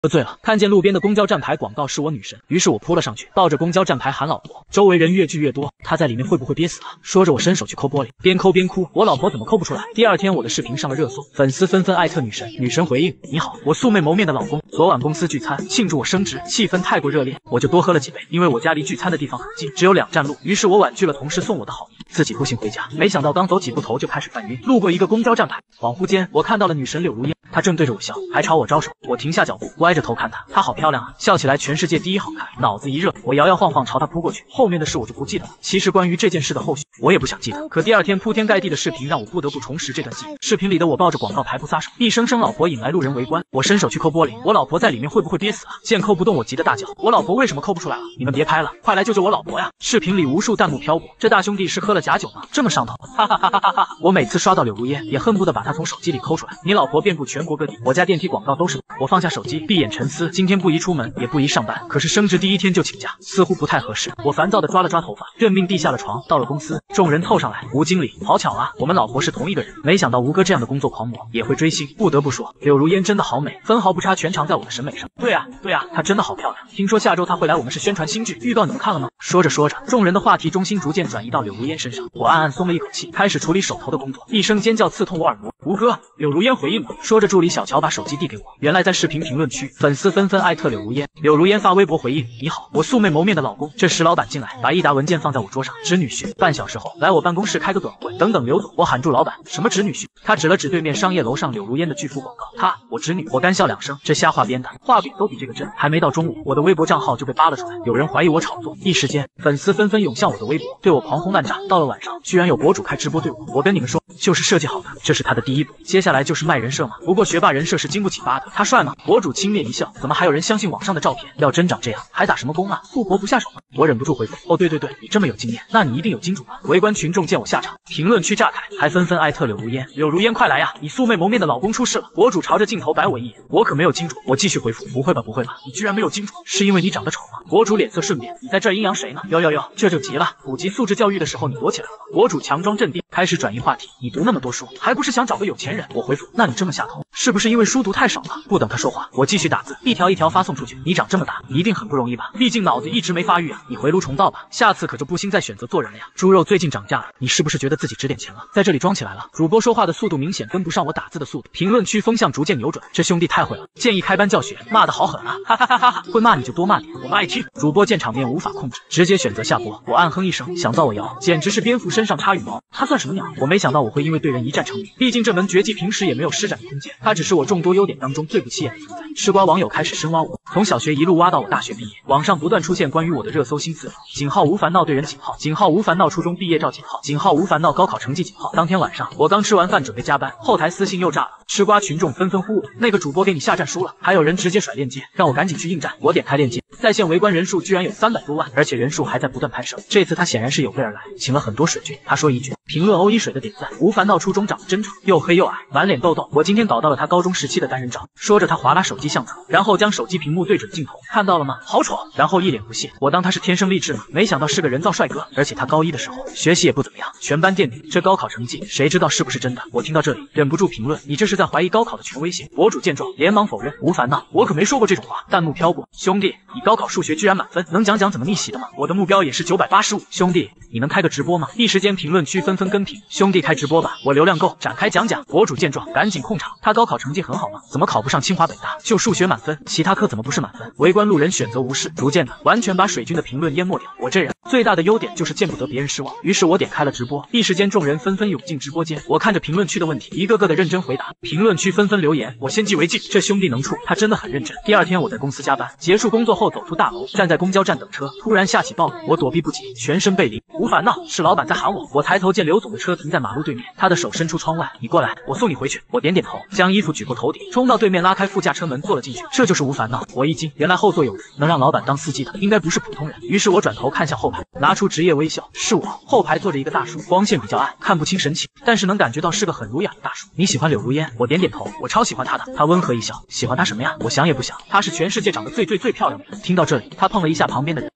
喝醉了，看见路边的公交站牌广告是我女神，于是我扑了上去，抱着公交站牌喊老婆。周围人越聚越多，她在里面会不会憋死啊？说着我伸手去抠玻璃，边抠边哭，我老婆怎么抠不出来？第二天我的视频上了热搜，粉丝纷纷艾特女神。女神回应：你好，我素未谋面的老公，昨晚公司聚餐庆祝我升职，气氛太过热烈，我就多喝了几杯。因为我家离聚餐的地方很近，只有2站路，于是我婉拒了同事送我的好意，自己步行回家。没想到刚走几步头就开始犯晕，路过一个公交站牌，恍惚间我看到了女神柳如烟，她正对着我笑，还朝我招手。我停下脚步，歪着头看她，她好漂亮啊，笑起来全世界第一好看。脑子一热，我摇摇晃晃朝她扑过去，后面的事我就不记得了。其实关于这件事的后续，我也不想记得。可第二天铺天盖地的视频让我不得不重拾这段记忆。视频里的我抱着广告牌不撒手，一声声老婆引来路人围观。我伸手去抠玻璃，我老婆在里面会不会憋死啊？见抠不动，我急得大叫：我老婆为什么抠不出来了？你们别拍了，快来救救我老婆呀！视频里无数弹幕飘过，这大兄弟是喝了假酒吗？这么上头？哈哈哈哈哈哈！我每次刷到柳如烟，也恨不得把她从手机里抠出来。你老婆遍布全国各地，我家电梯广告都是。我放下手机，闭眼沉思，今天不宜出门，也不宜上班，可是升职第一天就请假，似乎不太合适。我烦躁地抓了抓头发，认命地下了床。到了公司，众人凑上来，吴经理，好巧啊，我们老婆是同一个人。没想到吴哥这样的工作狂魔也会追星，不得不说，柳如烟真的好美，分毫不差，全场在我的审美上。对啊，她真的好漂亮。听说下周她会来我们市宣传新剧，预告你们看了吗？说着说着，众人的话题中心逐渐转移到柳如烟身上，我暗暗松了一口气，开始处理手头的工作。一声尖叫刺痛我耳膜。吴哥，柳如烟回应了。说着，助理小乔把手机递给我。原来在视频评论区，粉丝纷纷艾特柳如烟。柳如烟发微博回应：你好，我素未谋面的老公。这时老板进来，把一沓文件放在我桌上，指女婿。半小时后来我办公室开个短会，等等刘总。我喊住老板，什么指女婿？他指了指对面商业楼上柳如烟的巨幅广告。我侄女。我干笑2声，这瞎话编的，画饼都比这个真。还没到中午，我的微博账号就被扒了出来，有人怀疑我炒作。一时间，粉丝纷纷涌向我的微博，对我狂轰滥炸。到了晚上，居然有博主开直播对我。我跟你们说，就是设计好的，这是他的第一步，接下来就是卖人设嘛。不过学霸人设是经不起扒的，他帅吗？博主轻蔑一笑，怎么还有人相信网上的照片？要真长这样，还打什么工啊？富婆不下手吗？我忍不住回复：哦，对，你这么有经验，那你一定有金主吧？围观群众见我下场，评论区炸开，还纷纷艾特柳如烟。柳如烟快来呀，你素未谋面的老公出事了。博主朝着镜头白我一眼，我可没有金主。我继续回复：不会吧，你居然没有金主，是因为你长得丑吗？博主脸色瞬变，你在这儿阴阳谁呢？哟，这就急了。普及素质教育的时候你躲起来了吗？博主强装镇定，开始转移话题。你读那么多书，还不是想找个有钱人？我回复：那你这么下头，是不是因为书读太少了？不等他说话，我继续打字，一条一条发送出去。你长这么大，一定很不容易吧？毕竟脑子一直没发育啊，你回炉重造吧，下次可就不兴再选择做人了呀。猪肉最近涨价了，你是不是觉得自己值点钱了？在这里装起来了。主播说话的速度明显跟不上我打字的速度，评论区风向逐渐扭转。这兄弟太会了，建议开班教学，骂得好狠啊！哈哈哈哈！会骂你就多骂点，我们爱听。主播见场面无法控制，直接选择下播。我暗哼一声，想造我谣，简直是蝙蝠身上插羽毛，他算什么鸟？我没想到我会因为对人一战成名，毕竟这门绝技平时也没有施展的空间，它只是我众多优点当中最不起眼的存在。吃瓜网友开始深挖我，从小学一路挖到我大学毕业，网上不断出现关于我的热搜新词条：井号无烦恼对人井号，井号无烦恼初中毕业照井号，井号无烦恼高考成绩井号。当天晚上，我刚吃完饭准备加班，后台私信又炸了，吃瓜群众纷纷呼我，那个主播给你下站输了，还有人直接甩链接，让我赶紧去应战。我点开链接，在线围观人数居然有300多万，而且人数还在不断攀升。这次他显然是有备而来，请了很多水军。他说一句：评论欧一水的点赞，无烦恼初中长得真丑，又黑又矮，满脸痘痘。我今天搞到了他高中时期的单人照。说着他划拉手机相册，然后将手机屏幕对准镜头，看到了吗？好丑。然后一脸不屑。我当他是天生丽质吗？没想到是个人造帅哥，而且他高一的时候学习也不怎么样，全班垫底。这高考成绩谁知道是不是真的？我听到这里忍不住评论：你这是在怀疑高考的权威性。博主见状连忙否认：无烦恼，我可没说过这种话。弹幕飘过：兄弟，你高考数学居然满分，能讲讲怎么逆袭的吗？我的目标也是985。兄弟，你能开个直播吗？一时间评论区纷纷跟评：兄弟开直播吧，我流量够，展开讲讲。博主见状赶紧控场：他高考成绩很好吗？怎么考不上清华北大？就数学满分，其他科怎么不是满分？围观路人选择无视，逐渐的完全把水军的评论淹没掉。我这人最大的优点就是见不得别人失望，于是我点开了直播，一时间众人纷纷涌进直播间。我看着评论区的问题，一个个的认真回答。评论区纷纷留言：我先记为敬，这兄弟能处，他真的很认真。第二天我在公司加班，结束工作后走出大楼，站在公交站等车，突然下起暴雨，我躲避不及，全身被淋。无烦恼，是老板在喊我。我抬头见刘总的车停在马路对面，他的手伸出窗外：你过来，我送你回去。我点点头，将衣服举过头顶，冲到对面拉开副驾车门坐了进去。这就是无烦恼。我一惊，原来后座有人，能让老板当司机的应该不是普通人。于是我转头看向后排，拿出职业微笑，是我。后排坐着一个大叔，光线比较暗，看不清神情，但是能感觉到是个很儒雅的大叔。你喜欢柳如烟？我点点头，我超喜欢她的。他温和一笑，喜欢她什么呀？我想也不想，她是全世界长得最漂亮的人。听到这里，他碰了一下旁边的人，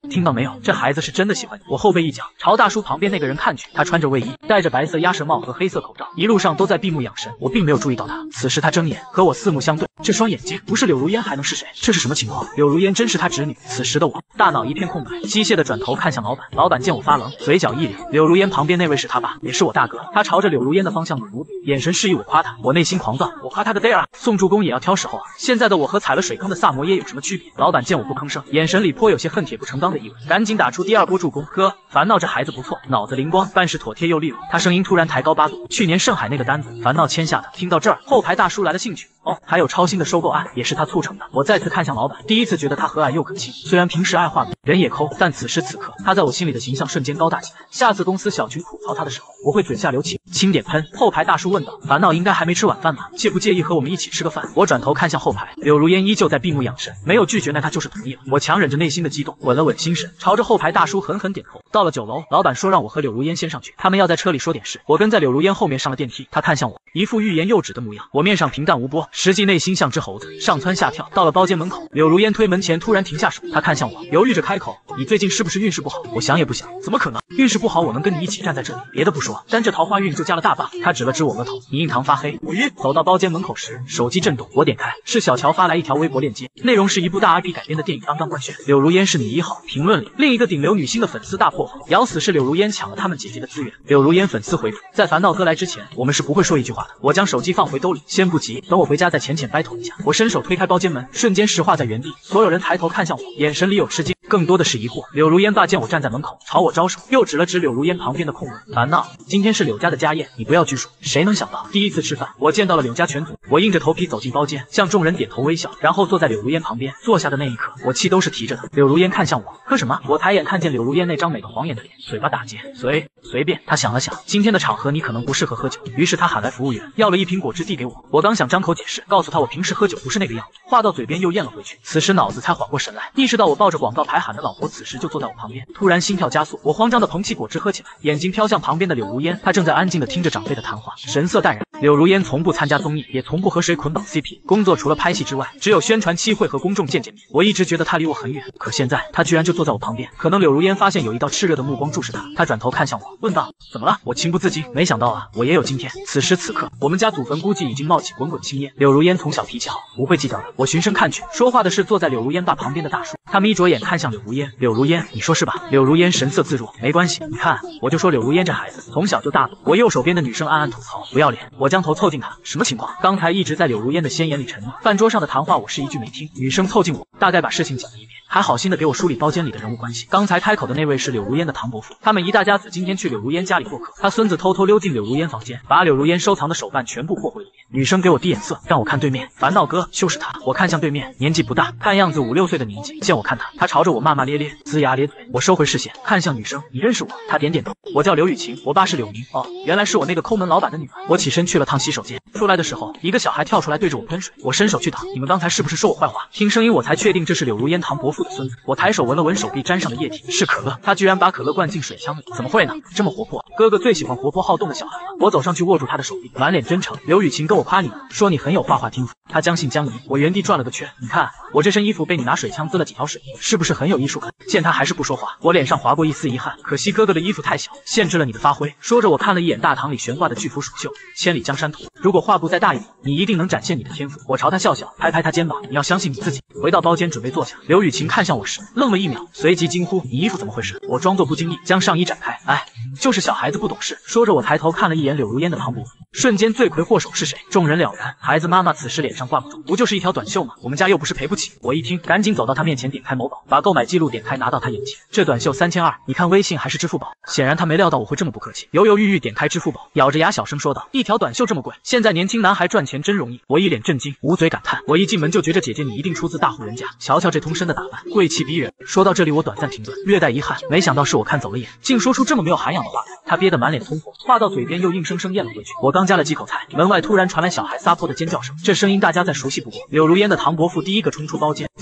听到没有？这孩子是真的喜欢你。我后背一脚，朝大叔旁边那个人看去，他穿着卫衣，戴着白色鸭舌帽和黑色口罩，一路上都在闭目养神，我并没有注意到他。此时他睁眼和我四目相对，这双眼睛不是柳如烟还能是谁？这是什么情况？柳如烟真是他侄女？此时的我大脑一片空白，机械的转头看向老板。老板见我发愣，嘴角一咧。柳如烟旁边那位是他爸，也是我大哥。他朝着柳如烟的方向努努笔，眼神示意我夸他。我内心狂躁，我夸他个嘚儿啊！送助攻也要挑时候啊！现在的我和踩了水坑的萨摩耶有什么区别？老板见我不吭声，眼神里颇有些恨铁不成钢的意味，赶紧打出第二波助攻。哥，烦恼这孩子不错，脑子灵光，办事妥帖又利落。他声音突然抬高8度，去年盛海那个单子，烦恼签下的。听到这儿，后排大叔来了兴趣。哦，还有超新的收购案，也是他促成的。我再次看向老板，第一次觉得他和蔼又可亲。虽然平时爱画饼，人也抠，但此时此刻，他在我心里的形象瞬间高大起来。下次公司小群吐槽他的时候，我会嘴下留情，轻点喷。后排大叔问道：“烦恼应该还没吃晚饭吧？介不介意和我们一起吃个饭？”我转头看向后排，柳如烟依旧在闭目养神，没有拒绝，那他就是同意了。我强忍着内心的激动，稳了稳心神，朝着后排大叔狠狠点头。到了9楼，老板说让我和柳如烟先上去，他们要在车里说点事。我跟在柳如烟后面上了电梯，他看向我，一副欲言又止的模样。我面上平淡无波，实际内心像只猴子，上蹿下跳。到了包间门口，柳如烟推门前突然停下手，他看向我，犹豫着开口：“你最近是不是运势不好？”我想也不想，怎么可能？运势不好，我能跟你一起站在这里？别的不说，单这桃花运就加了大 buff。他指了指我额头，你印堂发黑，我晕。走到包间门口时，手机震动，我点开，是小乔发来一条微博链接，内容是一部大 IP 改编的电影刚刚官宣，柳如烟是你1号。评论里另一个顶流女星的粉丝大破防，咬死是柳如烟抢了他们姐姐的资源。柳如烟粉丝回复：在烦恼哥来之前，我们是不会说一句话的。我将手机放回兜里，先不急，等我回家再浅浅battle一下。我伸手推开包间门，瞬间石化在原地，所有人抬头看向我，眼神里有吃惊，更多的是疑惑。柳如烟爸见我站在门口，朝我招手，又指了指柳如烟旁边的空位。烦恼，今天是柳家的家宴，你不要拘束。谁能想到第一次吃饭，我见到了柳家全族。我硬着头皮走进包间，向众人点头微笑，然后坐在柳如烟旁边。坐下的那一刻，我气都是提着的。柳如烟看向我，喝什么？我抬眼看见柳如烟那张美得晃眼的脸，嘴巴打结，随便。他想了想，今天的场合你可能不适合喝酒，于是他喊来服务员，要了一瓶果汁递给我。我刚想张口解释，告诉他我平时喝酒不是那个样子，话到嘴边又咽了回去。此时脑子才缓过神来，意识到我抱着广告牌喊的老婆此时就坐在我旁边。突然心跳加速，我慌张的捧起果汁喝起来，眼睛飘向旁边的柳如烟，她正在安静的听着长辈的谈话，神色淡然。柳如烟从不参加综艺，也从不和谁捆绑 CP， 工作除了拍戏之外，只有宣传期会和公众见面。我一直觉得她离我很远，可现在她居然就坐在我旁边。可能柳如烟发现有一道炽热的目光注视她，她转头看向我，问道：“怎么了？”我情不自禁，没想到啊，我也有今天。此时此刻，我们家祖坟估计已经冒起滚滚青烟。柳如烟从小脾气好，不会计较的。我循声看去，说话的是坐在柳如烟爸旁边的大叔。他眯着眼看向柳如烟，柳如烟，你说是吧？柳如烟神色自若，没关系，你看，我就说柳如烟这孩子从小就大度。我右手边的女生暗暗吐槽，不要脸。我将头凑近她，什么情况？刚才一直在柳如烟的仙眼里沉默，饭桌上的谈话我是一句没听。女生凑近我，大概把事情讲了一遍，还好心的给我梳理包间里的人物关系。刚才开口的那位是柳如烟的堂伯父，他们一大家子今天去柳如烟家里做客，他孙子偷偷溜进柳如烟房间，把柳如烟收藏的手办全部破获一遍。女生给我递眼色，让我看对面，烦恼哥就是他。我看向对面，年纪不大，看样子5、6岁的年纪。见我看他，他朝着我骂骂咧咧，龇牙咧嘴。我收回视线，看向女生，你认识我？她点点头。我叫刘雨晴，我爸是柳明。哦，原来是我那个抠门老板的女儿。我起身去了趟洗手间，出来的时候，一个小孩跳出来对着我喷水，我伸手去挡。你们刚才是不是说我坏话？听声音我才确定这是柳如烟堂伯父的孙子。我抬手闻了闻手臂沾上的液体，是可乐。他居然把可乐灌进水枪里，怎么会呢？这么活泼，哥哥最喜欢活泼好动的小孩了。我走上去握住他的手臂，满脸真诚。刘雨晴跟我夸你，说你很有画画天赋。他将信将疑，我原地转了个圈。你看我这身衣服被你拿水枪滋了几条水印，是不是很有艺术感？见他还是不说话，我脸上划过一丝遗憾。可惜哥哥的衣服太小，限制了你的发挥。说着，我看了一眼大堂里悬挂的巨幅蜀绣《千里江山图》，如果画布再大一点，你一定能展现你的天赋。我朝他笑笑，拍拍他肩膀，你要相信你自己。回到包间准备坐下，刘雨晴看向我时愣了1秒，随即惊呼：“你衣服怎么回事？”我装作不经意，将上衣展开。哎，就是小孩子不懂事。说着，我抬头看了一眼柳如烟的堂伯父，瞬间罪魁祸首是谁？众人了然。孩子妈妈此时脸上挂不住，不就是一条短袖吗？我们家又不是赔不起。我一听，赶紧走到他面前，点开某宝，把购买记录点开，拿到他眼前。这短袖3200，你看微信还是支付宝？显然他没料到我会这么不客气，犹犹豫豫点开支付宝，咬着牙小声说道：“一条短袖这么贵，现在年轻男孩赚钱真容易。”我一脸震惊，捂嘴感叹。我一进门就觉着姐姐你一定出自大户人家，瞧瞧这通身的打扮，贵气逼人。说到这里，我短暂停顿，略带遗憾，没想到是我看走了眼，竟说出这么没有涵养的话来。他憋得满脸通红，话到嘴边又硬生生咽了回去。我刚夹了几口菜，门外突然传来小孩撒泼的尖叫声，这声音大家再熟悉不过。柳如烟的堂伯父第一个冲出包间，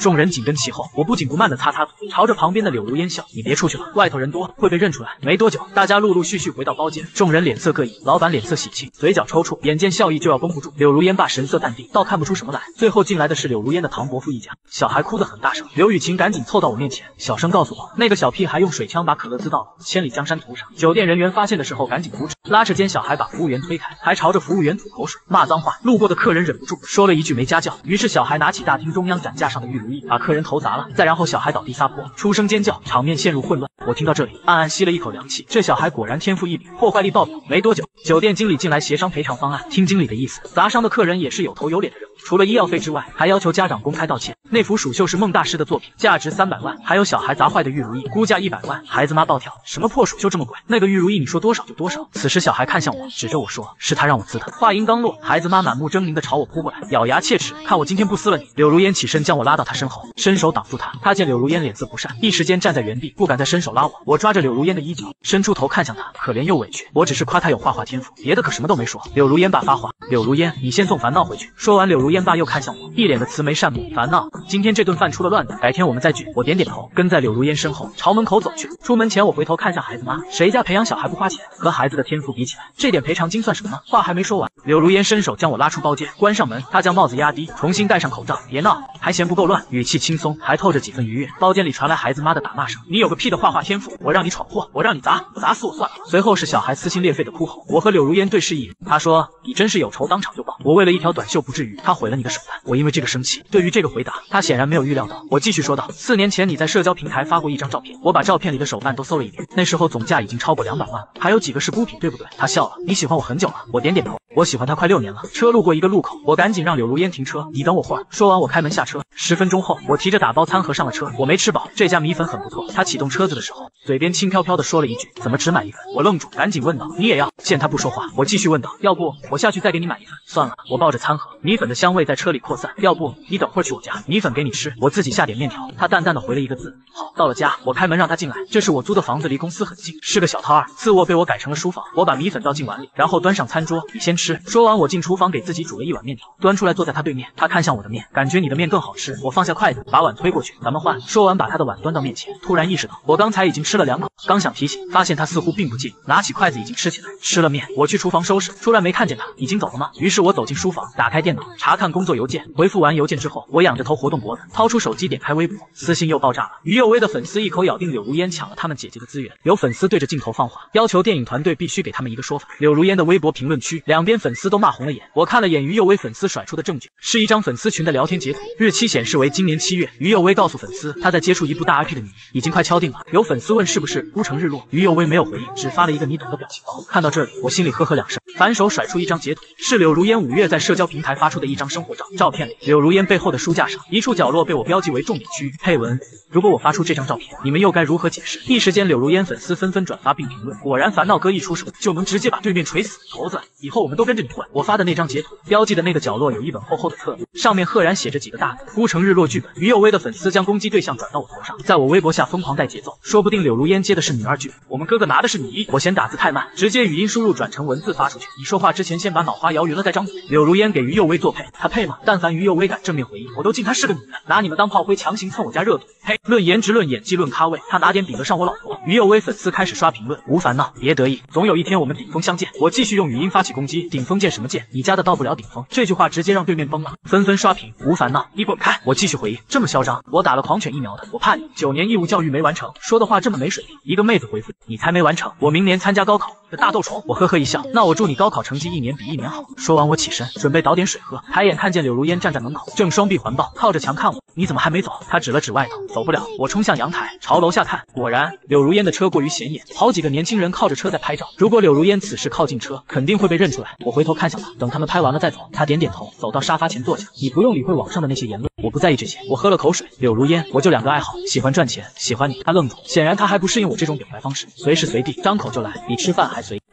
众人紧跟其后，我不紧不慢的擦擦嘴，朝着旁边的柳如烟笑：“你别出去了，外头人多，会被认出来。”没多久，大家陆陆续续回到包间，众人脸色各异，老板脸色喜庆，嘴角抽搐，眼见笑意就要绷不住。柳如烟爸神色淡定，倒看不出什么来。最后进来的是柳如烟的唐伯父一家，小孩哭得很大声。刘雨晴赶紧凑到我面前，小声告诉我，那个小屁孩用水枪把可乐滋到了千里江山图上。酒店人员发现的时候赶紧阻止，拉着奸小孩把服务员推开，还朝着服务员吐口水，骂脏话。路过的客人忍不住说了一句没家教，于是小孩拿起大厅中央展架上的玉如意，把客人头砸了，再然后小孩倒地撒泼，出声尖叫，场面陷入混乱。我听到这里，暗暗吸了一口凉气，这小孩果然天赋异禀，破坏力爆表。没多久，酒店经理进来协商赔偿方案，听经理的意思，砸伤的客人也是有头有脸的人物，除了医药费之外，还要求家长公开道歉。那幅蜀绣是孟大师的作品，价值300万，还有小孩砸坏的玉如意，估价100万。孩子妈暴跳，什么破蜀绣这么贵？那个玉如意你说多少就多少。此时小孩看向我，指着我说，是他让我撕的。话音刚落，孩子妈满目狰狞的朝我扑过来，咬牙切齿，看我今天不撕了你。柳如烟起身将我拉到她身后，伸手挡住她。她见柳如烟脸色不善，一时间站在原地，不敢再伸手拉我。我抓着柳如烟的衣角，伸出头看向她，可怜又委屈。我只是夸她有画画天赋，别的可什么都没说。柳如烟爸发话，柳如烟，你先送烦恼回去。说完，柳如烟爸又看向我，一脸的慈眉善目。烦恼，今天这顿饭出了乱子，改天我们再聚。我点点头，跟在柳如烟身后朝门口走去。出门前，我回头看向孩子妈，谁家培养小孩不花钱？和孩子的天赋比起来，这点赔偿金算什么呢？话还没说完，柳如烟伸手将我拉出包间，关上门。她将帽子压低，重新戴上口罩。别闹，还嫌不够乱，语气轻松，还透着几分愉悦。包间里传来孩子妈的打骂声：“你有个屁的画画天赋！我让你闯祸，我让你砸，我砸死我算了。”随后是小孩撕心裂肺的哭吼。我和柳如烟对视一眼，她说：“你真是有仇当场就报。我为了一条短袖不至于，他毁了你的手段。我因为这个生气。”对于这个回答，他显然没有预料到。我继续说道：“4年前你在社交平台发过一张照片，我把照片里的手办都搜了一遍，那时候总价已经超过200万了，还有几个是孤品，对不对？”他笑了：“你喜欢我很久了。”我点点头，我喜欢他快6年了。车路过一个路口，我赶紧让柳如烟停车，你等我会儿。说完，我开门下车。10分钟后，我提着打包餐盒上了车。我没吃饱，这家米粉很不错。他启动车子的时候，嘴边轻飘飘的说了一句：“怎么只买1份？”我愣住，赶紧问道：“你也要？”见他不说话，我继续问道：“要不我下去再给你买1份？”算了，我抱着餐盒，米粉的香味在车里扩散。要不你等会儿去我家，米粉给你吃，我自己下点面条。他淡淡的回了一个字：“好。”到了家，我开门让他进来。这是我租的房子，离公司很近，是个小套2，次卧被我改成了书房。我把米粉倒进碗里，然后端上餐桌，你先吃。说完，我进厨房给自己煮了一碗面条，端出来坐在他对面。他看向我的面，感觉你的面更好吃。我放下筷子，把碗推过去，咱们换。说完，把他的碗端到面前，突然意识到我刚才已经吃了2口，刚想提醒，发现他似乎并不介意，拿起筷子已经吃起来。吃了面，我去厨房收拾，出来没看见他，已经走了吗？于是我走进书房，打开电脑，查看工作邮件。回复完邮件之后，我仰着头活动脖子，掏出手机点开微博，私信又爆炸了。于幼薇的粉丝一口咬定柳如烟抢了他们姐姐的资源，有粉丝对着镜头放话，要求电影团队必须给他们一个说法。柳如烟的微博评论区，两边粉丝都骂红了眼。我看了眼于幼薇粉丝甩出的证据，是一张粉丝群的聊天截图，日期显示为今年7月。于幼薇告诉粉丝，她在接触一部大 IP 的女已经快敲定了。有粉丝问是不是孤城日落，于幼薇没有回应，只发了一个你懂的表情包。看到这里，我心里呵呵2声，反手甩出一张截图，是柳如烟5月在社交平台发出的一张生活照。照片里，柳如烟背后的书架上，一处角落被我标记为重点区域。配文：如果我发出这张照片，你们又该如何解释？一时间，柳如烟粉丝纷纷转发并评论。果然，烦恼哥一出手就能直接把对面锤死。猴子，以后我们都跟着你混。我发的那张截图，标记的那个角落有一本厚厚的册子，上面赫然写着几个大字：孤城日落剧本。于幼薇的粉丝将攻击对象转到我头上，在我微博下疯狂带节奏，说不定柳如烟接的是女2剧本，我们哥哥拿的是女1。我嫌打字太慢，直接语音输入转成文字发出去。你说话之前先把脑花摇匀了再张嘴。柳如烟给于幼薇做配，她配吗？但凡于幼薇敢正面回应，我都敬她是个女人。拿你们当炮灰，强行蹭我家热度。呸！论颜值，论演技，论咖位，她哪点比得上我老婆？于幼薇粉丝开始刷评论：无烦恼，别得意，总有一天我们顶峰相见。我继续用语音发起攻击：顶峰见什么见？你家的到不了顶峰。这句话直接让对面崩了，纷纷刷屏：无烦恼，你滚开！我继续回应：这么嚣张，我打了狂犬疫苗的，我怕你9年义务教育没完成，说的话这么没水平。一个妹子回复：你才没完成，我明年参加高考。这大豆虫，我呵呵一笑，那我祝你高考成绩1年比1年好。说完，我起身准备倒点水喝，抬眼看见柳如烟站在门口，正双臂环抱，靠着墙看我。你怎么还没走？她指了指外头，走不了。我冲向阳台，朝楼下看，果然柳如烟的车过于显眼，好几个年轻人靠着车在拍照。如果柳如烟此时靠近车，肯定会被认出来。我回头看向她，等他们拍完了再走。她点点头，走到沙发前坐下。你不用理会网上的那些言论，我不在意这些。我喝了口水，柳如烟，我就2个爱好，喜欢赚钱，喜欢你。她愣住，显然她还不适应我这种表白方式，随时随地张口就来，比吃饭还随意。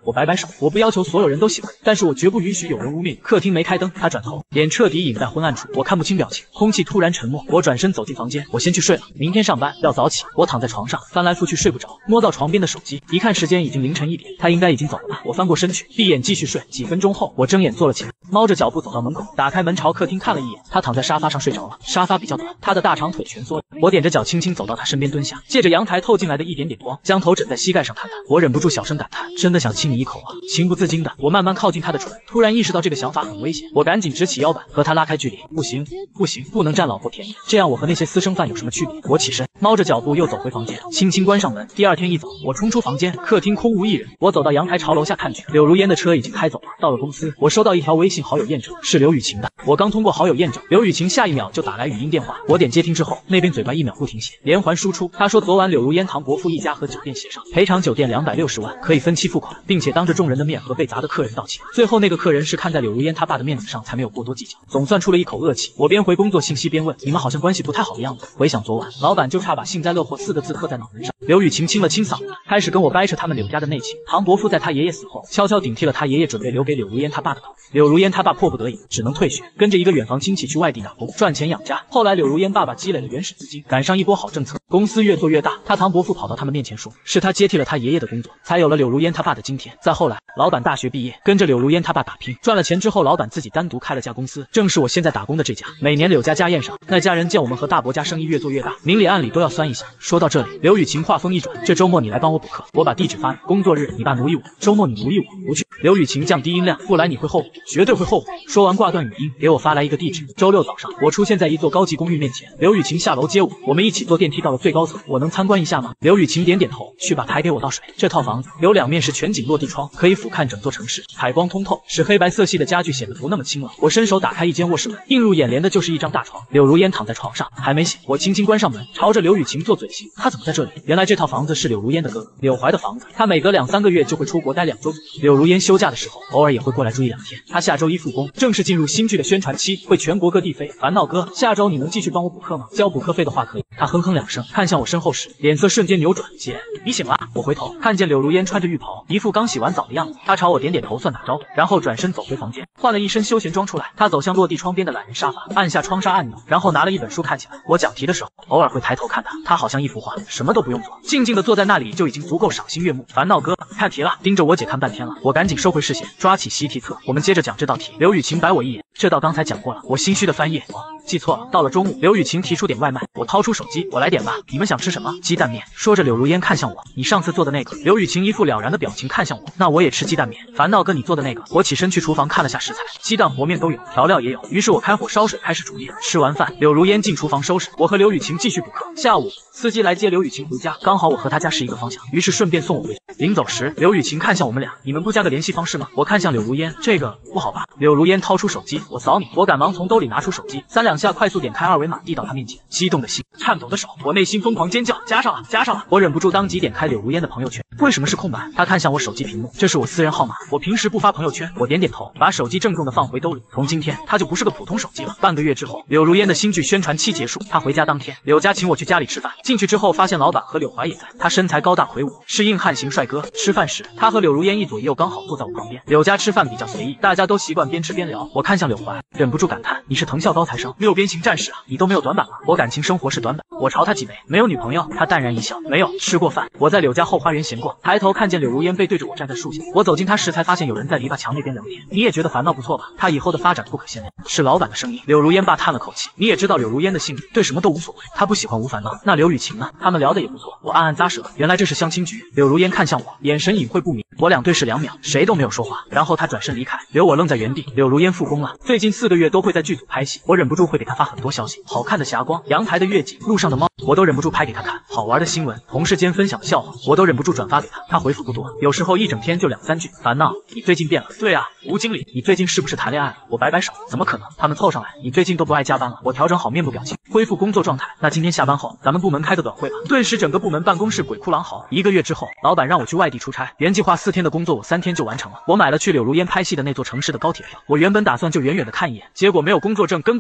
我摆摆手，我不要求所有人都喜欢，但是我绝不允许有人污蔑。客厅没开灯，他转头，脸彻底隐在昏暗处，我看不清表情，空气突然沉默。我转身走进房间，我先去睡了，明天上班要早起。我躺在床上翻来覆去睡不着，摸到床边的手机，一看时间已经凌晨1点，他应该已经走了吧。我翻过身去，闭眼继续睡。几分钟后，我睁眼坐了起来，猫着脚步走到门口，打开门朝客厅看了一眼，他躺在沙发上睡着了，沙发比较短，他的大长腿蜷缩着。我踮着脚轻轻走到他身边蹲下，借着阳台透进来的一点点光，将头枕在膝盖上探探。我忍不住小声感叹，真的想亲你一口啊！情不自禁的，我慢慢靠近他的唇，突然意识到这个想法很危险，我赶紧直起腰板和他拉开距离。不行，不行，不能占老婆便宜，这样我和那些私生饭有什么区别？我起身，猫着脚步又走回房间，轻轻关上门。第二天一早，我冲出房间，客厅空无一人。我走到阳台，朝楼下看去，柳如烟的车已经开走了。到了公司，我收到一条微信好友验证，是刘雨晴的。我刚通过好友验证，刘雨晴下一秒就打来语音电话。我点接听之后，那边嘴巴1秒不停写，连环输出。他说昨晚柳如烟唐伯父一家和酒店协商，赔偿酒店260万，可以分期付款，并且当着众人的面和被砸的客人道歉。最后那个客人是看在柳如烟他爸的面子上，才没有过多计较，总算出了一口恶气。我边回工作信息边问，你们好像关系不太好的样子。回想昨晚，老板就差把幸灾乐祸4个字刻在脑门上。刘雨晴清了清嗓子，开始跟我掰扯他们柳家的内情。唐伯父在他爷爷死后，悄悄顶替了他爷爷准备留给柳如烟他爸的头。柳如烟他爸迫不得已，只能退学，跟着一个远房亲戚去外地打工，赚钱养家。后来柳如烟爸爸积累了原始资金，赶上一波好政策，公司越做越大。他唐伯父跑到他们面前说，是他接替了他爷爷的工作，才有了柳如烟他爸的今天。再后来，老板大学毕业，跟着柳如烟他爸打拼，赚了钱之后，老板自己单独开了家公司，正是我现在打工的这家。每年柳家家宴上，那家人见我们和大伯家生意越做越大，明里暗里都要酸一下。说到这里，刘雨晴话锋一转，这周末你来帮我补课，我把地址发你，工作日你爸奴役我，周末你奴役我，不去。刘雨晴降低音量，不来你会后悔，绝对会后悔。说完挂断语音，给我发来一个地址。周六早上，我出现在一座高级公寓面前，刘雨晴下楼接我，我们一起坐电梯到了最高层，我能参观一下吗？刘雨晴点点头，去把台给我倒水。这套房子有2面是全景落地窗，可以俯瞰整座城市，采光通透，使黑白色系的家具显得不那么清冷。我伸手打开一间卧室门，映入眼帘的就是一张大床，柳如烟躺在床上还没醒，我轻轻关上门，朝着刘雨晴做嘴型，她怎么在这里？原来这套房子是柳如烟的哥哥柳怀的房子，他每隔2、3个月就会出国待2周左右。柳如烟休假的时候，偶尔也会过来住1、2天。他下周1复工，正式进入新剧的宣传期，会全国各地飞。烦恼哥，下周你能继续帮我补课吗？交补课费的话可以。他哼哼2声，看向我身后时，脸色瞬间扭转。姐，你醒了？我回头看见柳如烟穿着浴袍，一副刚洗完澡的样子。他朝我点点头算打招呼，然后转身走回房间，换了一身休闲装出来。他走向落地窗边的懒人沙发，按下窗纱按钮，然后拿了一本书看起来。我讲题的时候，偶尔会抬头看他，他好像一幅画，什么都不用做，静静的坐在那里就已经足够赏心悦目。烦恼哥，看题了，盯着我姐看半天了。我赶紧收回视线，抓起习题册，我们接着讲这道题。刘雨晴白我一眼，这道刚才讲过了。我心虚的翻页，记错了。到了中午，刘雨晴提出点外卖，我掏出手机，我来点吧，你们想吃什么？鸡蛋面。说着，柳如烟看向我，你上次做的那个。刘雨晴一副了然的表情看向我，那我也吃鸡蛋面。烦恼哥，你做的那个。我起身去厨房看了下食材，鸡蛋和面都有，调料也有。于是我开火烧水，开始煮面。吃完饭，柳如烟进厨房收拾，我和刘雨晴继续补课。下午，司机来接刘雨晴回家，刚好我和他家是一个方向，于是顺便送我回去。临走时，刘雨晴看向我们俩，你们不加个联系方式吗？我看向柳如烟，这个不好吧？柳如烟掏出手机，我扫你。我赶忙从兜里拿出手机，3、2下快速点开2维码，递到他面前。激动的心，颤抖的手，我内心疯狂尖叫，加上了，加上了！我忍不住当即点开柳如烟的朋友圈，为什么是空白？他看向我手机屏幕，这是我私人号码，我平时不发朋友圈。我点点头，把手机郑重的放回兜里。从今天，它就不是个普通手机了。半个月之后，柳如烟的新剧宣传期结束，他回家当天，柳家请我去家里吃饭。进去之后，发现老板和柳怀也在，他身材高大魁梧，是硬汉型帅哥。吃饭时，他和柳如烟一左一右，刚好坐在我旁边。柳家吃饭比较随意，大家都习惯边吃边聊。我看向柳怀，忍不住感叹：你是藤校高材生，6边形战士啊，你都没有短板吗？我感情生活是短板。我朝他挤眉，没有女朋友。他淡然一笑，没有吃过饭。我在柳家后花园闲逛，抬头看见柳如烟背对着我站在树下。我走近他时，才发现有人在篱笆墙那边聊天。你也觉得烦恼不错吧？他以后的发展不可限量。是老板的声音。柳如烟爸叹了口气，你也知道柳如烟的性格，对什么都无所谓。他不喜欢无烦恼。那刘雨晴呢？他们聊得也不错。我暗暗咂舌，原来这是相亲局。柳如烟看向我，眼神隐晦不明。我俩对视2秒，谁都没有说话。然后他转身离开，留我愣在原地。柳如烟复工了，最近4个月都会在剧组拍戏。我忍不住会给他发很多消息，好看的霞光，阳台的月景，路上的猫，我都忍不住拍给他看。好玩的新闻，同事间分享的笑话，我都忍不住转发给他。他回复不多，有时候一整天就2、3句。烦恼，你最近变了。对啊，吴经理，你最近是不是谈恋爱了？我摆摆手，怎么可能？他们凑上来，你最近都不爱加班了。我调整好面部表情，恢复工作状态。那今天下班后，咱们部门开个短会吧。顿时整个部门办公室鬼哭狼嚎。1个月之后，老板让我去外地出差，原计划4天的工作，我3天就完成了。我买了去柳如烟拍戏的那座城市的高铁票。我原本打算就远远的看一眼，结果没有工作证根本不让进。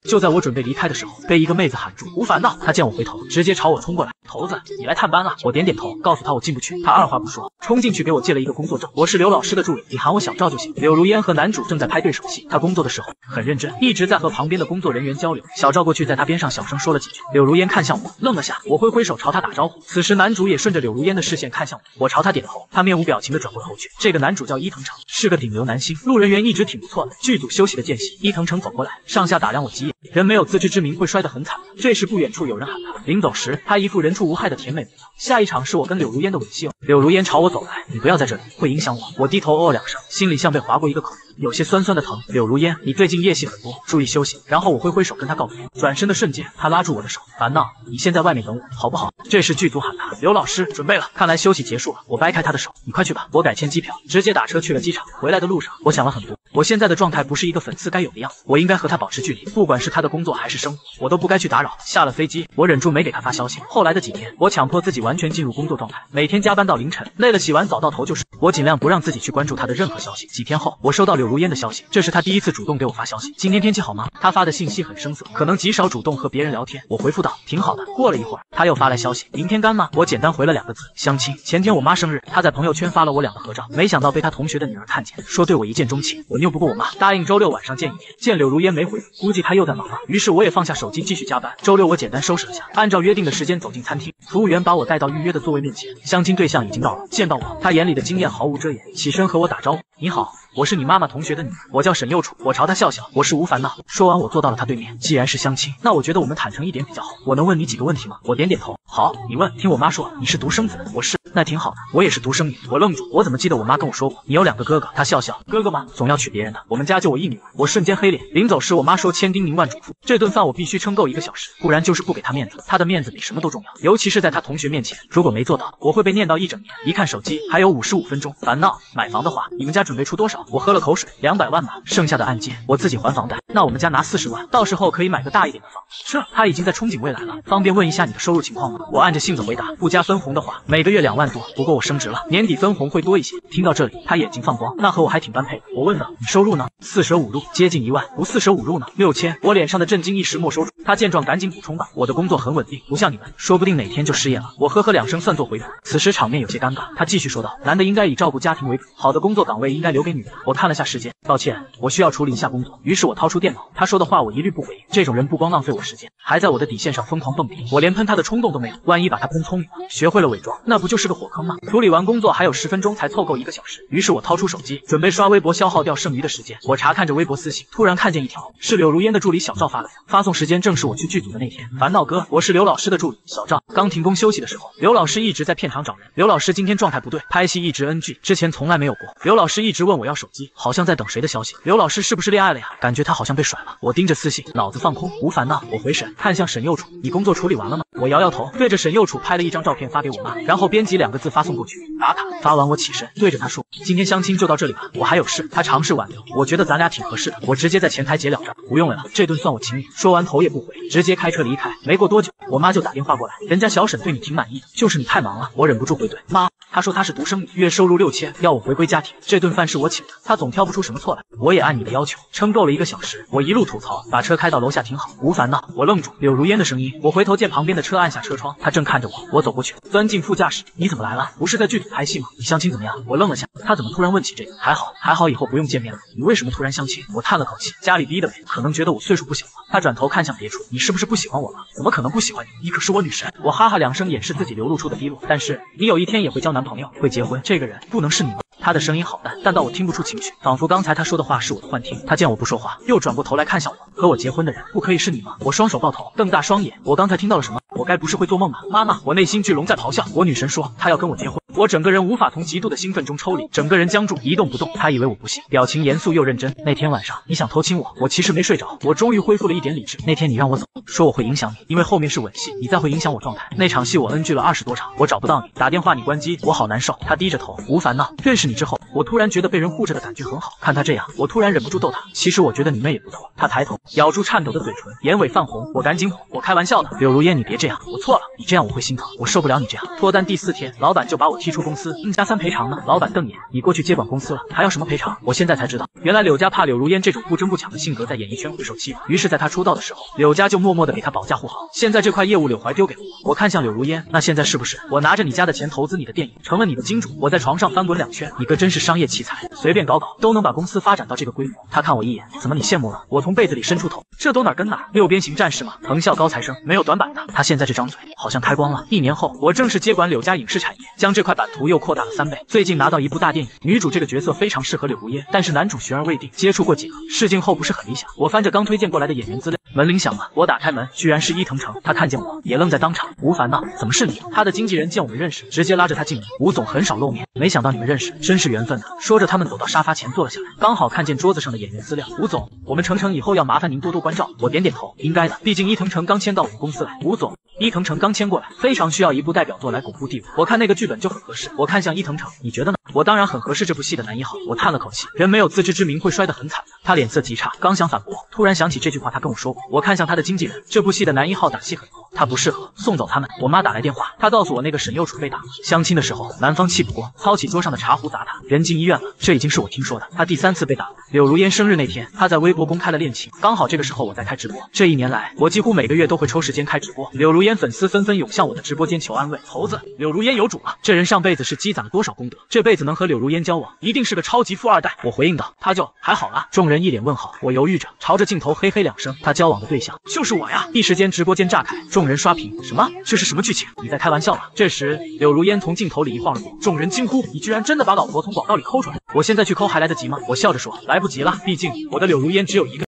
就在我准备离开的时候，被一个妹子喊住，吴凡呐！她见我回头，直接朝我冲过来。头子，你来探班了？我点点头，告诉她我进不去。她二话不说，冲进去给我借了一个工作证。我是刘老师的助理，你喊我小赵就行。柳如烟和男主正在拍对手戏，她工作的时候很认真，一直在和旁边的工作人员交流。小赵过去在她边上小声说了几句。柳如烟看向我，愣了下，我挥挥手朝她打招呼。此时男主也顺着柳如烟的视线看向我，我朝他点头，他面无表情的转过头去。这个男主叫伊藤诚，是个顶流男星，路人缘一直挺不错的。剧组休息的间隙，伊藤诚走过来，上下打量我几眼。人没有自知之明会摔得很惨。这时不远处有人喊他，临走时他一副人畜无害的甜美模样。下一场是我跟柳如烟的吻戏哦。柳如烟朝我走来，你不要在这里，会影响我。我低头哦两声，心里像被划过一个口，有些酸酸的疼。柳如烟，你最近夜戏很多，注意休息。然后我挥挥手跟他告别，转身的瞬间，他拉住我的手，烦恼，你先在外面等我，好不好？这时剧组喊他，刘老师准备了，看来休息结束了。我掰开他的手，你快去吧，我改签机票，直接打车去了机场。回来的路上，我想了很多，我现在的状态不是一个粉丝该有的样子，我应该和他保持距离，不管是他的工作还是生活，我都不该去打扰。下了飞机，我忍住没给他发消息。后来的几天，我强迫自己完全进入工作状态，每天加班到凌晨，累了洗完澡到头就睡。我尽量不让自己去关注他的任何消息。几天后，我收到柳如烟的消息，这是他第一次主动给我发消息。今天天气好吗？他发的信息很生涩，可能极少主动和别人聊天。我回复道挺好的。过了一会儿，他又发来消息，明天干吗？我简单回了2个字，相亲。前天我妈生日，他在朋友圈发了我俩的合照，没想到被他同学的女儿看见，说对我一见钟情。我拗不过我妈，答应周六晚上见一面。见柳如烟没回复，估计他又在忙了。于是我也放下手机继续加班。周六我简单收拾了下，按照约定的时间走进餐厅，服务员把我带到预约的座位面前，相亲对象已经到了。见到我，他眼里的惊艳毫无遮掩，起身和我打招呼，你好，我是你妈妈同学的女儿，我叫沈幼楚。我朝他笑笑，我是吴凡呐。说完我坐到了他对面。既然是相亲，那我觉得我们坦诚一点比较好。我能问你几个问题吗？我点点头。好，你问。听我妈说你是独生子，我是。那挺好的，我也是独生女。我愣住，我怎么记得我妈跟我说过你有2个哥哥？她笑笑，哥哥吗？总要娶别人的，我们家就我一女儿。我瞬间黑脸。临走时我妈说千叮咛万嘱咐，这顿饭我必须撑够1个小时，不然就是不给她面子。她的面子比什么都重要，尤其是在她同学面前，如果没做到，我会被念叨一整年。一看手机，还有55分钟。烦恼，买房的话，你们家准备出多少？我喝了口水，200万吧，剩下的按揭我自己还房贷。那我们家拿40万，到时候可以买个大一点的房。这他已经在憧憬未来了。方便问一下你的收入情况吗？我按着性子回答，不加分红的话，每个月2万多，不过我升职了，年底分红会多一些。听到这里，他眼睛放光，那和我还挺般配的。我问道，你收入呢？4舍5入接近1万，不4舍5入呢？6000。我脸上的震惊一时没收住。他见状赶紧补充道，我的工作很稳定，不像你们，说不定哪天就失业了。我呵呵2声算作回复。此时场面有些尴尬，他继续说道，男的应该以照顾家庭为主，好的工作岗位应该留给女人。我看了下时间，抱歉，我需要处理一下工作。于是我掏出电脑，他说的话我一律不回应。这种人不光浪费我时间，还在我的底线上疯狂蹦迪，我连喷他的冲动都没有。万一把他喷聪明了，学会了伪装，那不就是个火坑吗？处理完工作还有10分钟才凑够1个小时，于是我掏出手机准备刷微博消耗掉剩余的时间。我查看着微博私信，突然看见一条是柳如烟的助理小赵发来的，发送时间正是我去剧组的那天。烦恼哥，我是刘老师的助理小赵。刚停工休息的时候，刘老师一直在片场找人。刘老师今天状态不对，拍戏一直 NG， 之前从来没有过。刘老师一直问我要手机，好像在等谁的消息。刘老师是不是恋爱了呀？感觉他好像被甩了。我盯着私信，脑子放空，无烦恼。我回神看向沈幼楚，你工作处理完了吗？我摇摇头，对着沈幼楚拍了一张照片发给我妈，然后编辑2个字发送过去，打卡。发完我起身对着他说，今天相亲就到这里吧，我还有事。他尝试挽留，我觉得咱俩挺合适的，我直接在前台结了账，不用了，这顿算我请你。说完头也不回，直接开车离开。没过多久，我妈就打电话过来，人家小沈对你挺满意的，就是你太忙了。我忍不住回怼，妈，她说她是独生女，月收入6000，要我回归家庭，这顿饭是我请的，她总挑不出什么错来。我也按你的要求撑够了1个小时，我一路吐槽，把车开到楼下停好。无烦恼，我愣住，柳如烟的声音。我回头见旁边的车按下车窗，她正看着我，我走过去，钻进副驾驶。你怎么来了？不是在剧组拍戏吗？你相亲怎么样？我愣了下，他怎么突然问起这个？还好，以后不用见面了。你为什么突然相亲？我叹了口气，家里逼的呗，可能觉得我岁数不小了。他转头看向别处，你是不是不喜欢我了？怎么可能不喜欢你？你可是我女神。我哈哈2声掩饰自己流露出的低落。但是你有一天也会交男朋友，会结婚，这个人不能是你吗？他的声音好淡，淡到我听不出情绪，仿佛刚才他说的话是我的幻听。他见我不说话，又转过头来看向我，和我结婚的人不可以是你吗？我双手抱头，瞪大双眼，我刚才听到了什么？我该不是会做梦吧？妈妈，我内心巨龙在咆哮。我女神说她要跟我结婚，我整个人无法从极度的兴奋中抽离，整个人僵住，一动不动。他以为我不信，表情严肃又认真。那天晚上你想偷亲我，我其实没睡着，我终于恢复了一点理智。那天你让我走，说我会影响你，因为后面是吻戏，你再会影响我状态。那场戏我 NG 了20多场，我找不到你，打电话你关机，我好难受。他低着头，无烦恼。认识你之后， 我突然觉得被人护着的感觉很好。看他这样，我突然忍不住逗他，其实我觉得你妹也不错。他抬头咬住颤抖的嘴唇，眼尾泛红。我赶紧哄，我开玩笑的，柳如烟，你别这样，我错了，你这样我会心疼，我受不了你这样。脱单第4天，老板就把我踢出公司，N+3赔偿呢？老板瞪眼，你过去接管公司了，还要什么赔偿？我现在才知道，原来柳家怕柳如烟这种不争不抢的性格在演艺圈会受欺负，于是在他出道的时候，柳家就默默的给他保驾护航。现在这块业务柳怀丢给了我看向柳如烟，那现在是不是我拿着你家的钱投资你的电影，成了你的金主？我在床上翻滚2圈，你哥真是商业奇才，随便搞搞都能把公司发展到这个规模。他看我一眼，怎么你羡慕了？我从被子里伸出头，这都哪跟哪？6边形战士嘛，藤校高材生，没有短板的。他现在这张嘴好像开光了。1年后，我正式接管柳家影视产业，将这块版图又扩大了3倍。最近拿到一部大电影，女主这个角色非常适合柳如烟，但是男主悬而未定，接触过几个，试镜后不是很理想。我翻着刚推荐过来的演员资料，门铃响了，我打开门，居然是伊藤诚。他看见我也愣在当场。吴凡呢？怎么是你？他的经纪人见我们认识，直接拉着他进门。吴总很少露面，没想到你们认识，真是缘分呢。说着，他们走到沙发前坐了下来，刚好看见桌子上的演员资料。吴总，我们程以后要麻烦您多多关照。我点点头，应该的，毕竟伊藤诚刚签到我们公司来。吴总，伊藤诚刚签过来，非常需要一部代表作来巩固地位。我看那个剧本就很合适。我看向伊藤诚，你觉得呢？我当然很合适这部戏的男一号。我叹了口气，人没有自知之明会摔得很惨的。他脸色极差，刚想反驳，突然想起这句话他跟我说过。我看向他的经纪人，这部戏的男一号打戏很多，他不适合，送走他们。我妈打来电话，她告诉我那个沈幼楚被打了。相亲的时候，男方气不过，操起桌上的茶壶砸他，人进医院了。这已经是我听说的，他第3次被打了。柳如烟生日那天，他在微博公开了恋情，刚好这个时候我在开直播。这1年来，我几乎每个月都会抽时间开直播。柳如烟粉丝纷纷涌向我的直播间求安慰。猴子，柳如烟有主了，这人上辈子是积攒了多少功德，这辈子能和柳如烟交往，一定是个超级富2代。我回应道，他就还好啦。众人一脸问号，我犹豫着，朝着镜头嘿嘿2声。他交往的对象就是我呀！一时间直播间炸开，众人刷屏。什么？这是什么剧情？你在开玩笑吧？这时，柳如烟从镜头里一晃而过，众人惊呼：你居然真的把老婆从广告里抠出来！我现在去抠还来得及吗？我笑着说，来不及了，毕竟我的柳如烟只有一个。